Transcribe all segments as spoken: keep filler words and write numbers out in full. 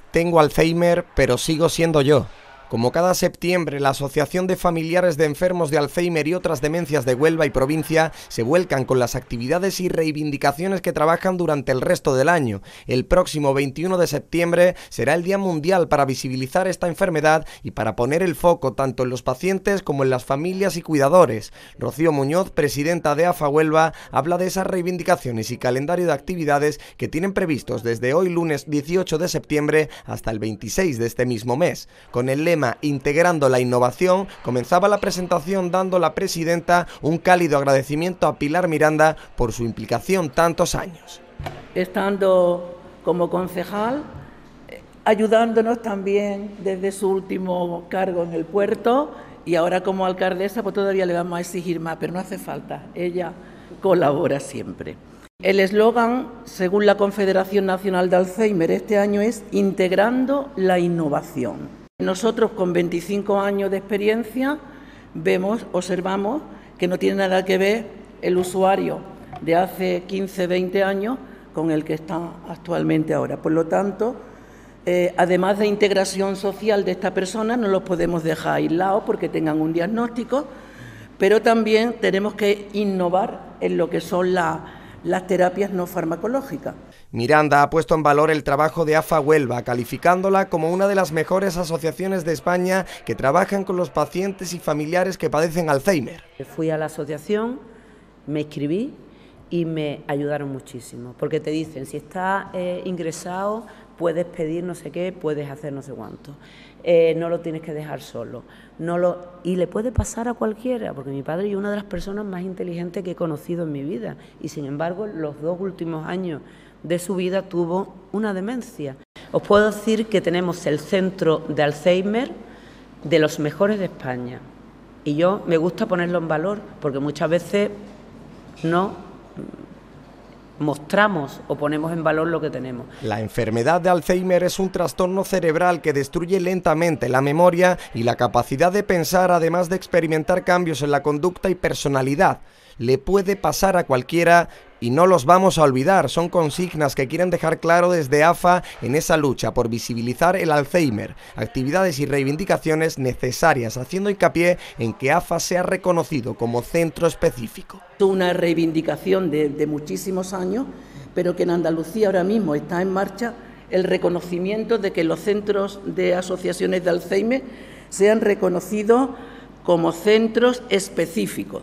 Tengo Alzheimer, pero sigo siendo yo. Como cada septiembre, la Asociación de Familiares de Enfermos de Alzheimer y otras demencias de Huelva y provincia se vuelcan con las actividades y reivindicaciones que trabajan durante el resto del año. El próximo veintiuno de septiembre será el Día Mundial para visibilizar esta enfermedad y para poner el foco tanto en los pacientes como en las familias y cuidadores. Rocío Muñoz, presidenta de A F A Huelva, habla de esas reivindicaciones y calendario de actividades que tienen previstos desde hoy lunes dieciocho de septiembre hasta el veintiséis de este mismo mes. Con el lema Integrando la innovación, comenzaba la presentación dando la presidenta un cálido agradecimiento a Pilar Miranda por su implicación tantos años. Estando como concejal, ayudándonos también desde su último cargo en el puerto, y ahora como alcaldesa pues todavía le vamos a exigir más, pero no hace falta, ella colabora siempre. El eslogan, según la Confederación Nacional de Alzheimer, este año es Integrando la innovación. Nosotros, con veinticinco años de experiencia, vemos, observamos que no tiene nada que ver el usuario de hace quince, veinte años con el que está actualmente ahora. Por lo tanto, eh, además de integración social de esta persona, no los podemos dejar aislados porque tengan un diagnóstico, pero también tenemos que innovar en lo que son la, las terapias no farmacológicas. Miranda ha puesto en valor el trabajo de A F A Huelva, calificándola como una de las mejores asociaciones de España que trabajan con los pacientes y familiares que padecen Alzheimer. Fui a la asociación, me inscribí y me ayudaron muchísimo, porque te dicen, si estás eh, ingresado, puedes pedir no sé qué, puedes hacer no sé cuánto, eh, no lo tienes que dejar solo, no lo y le puede pasar a cualquiera, porque mi padre es una de las personas más inteligentes que he conocido en mi vida, y sin embargo, los dos últimos años de su vida tuvo una demencia. Os puedo decir que tenemos el centro de Alzheimer de los mejores de España, y yo me gusta ponerlo en valor, porque muchas veces no mostramos o ponemos en valor lo que tenemos. La enfermedad de Alzheimer es un trastorno cerebral que destruye lentamente la memoria y la capacidad de pensar, además de experimentar cambios en la conducta y personalidad. Le puede pasar a cualquiera y no los vamos a olvidar. Son consignas que quieren dejar claro desde A F A en esa lucha por visibilizar el Alzheimer, actividades y reivindicaciones necesarias, haciendo hincapié en que A F A sea reconocido como centro específico. Es una reivindicación de, de muchísimos años, pero que en Andalucía ahora mismo está en marcha el reconocimiento de que los centros de asociaciones de Alzheimer sean reconocidos como centros específicos.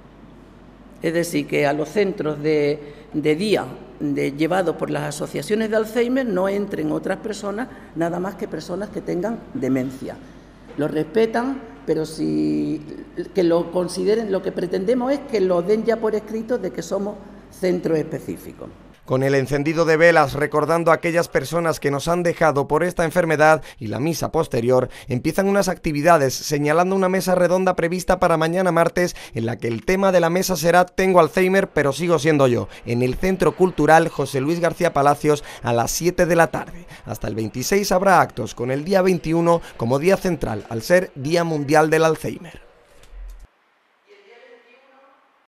Es decir, que a los centros de, de día de, llevados por las asociaciones de Alzheimer no entren otras personas, nada más que personas que tengan demencia. Lo respetan, pero si que lo consideren, lo que pretendemos es que lo den ya por escrito de que somos centros específicos. Con el encendido de velas recordando a aquellas personas que nos han dejado por esta enfermedad y la misa posterior, empiezan unas actividades señalando una mesa redonda prevista para mañana martes, en la que el tema de la mesa será Tengo Alzheimer pero sigo siendo yo, en el Centro Cultural José Luis García Palacios a las siete de la tarde. Hasta el veintiséis habrá actos, con el día veintiuno como día central, al ser Día Mundial del Alzheimer.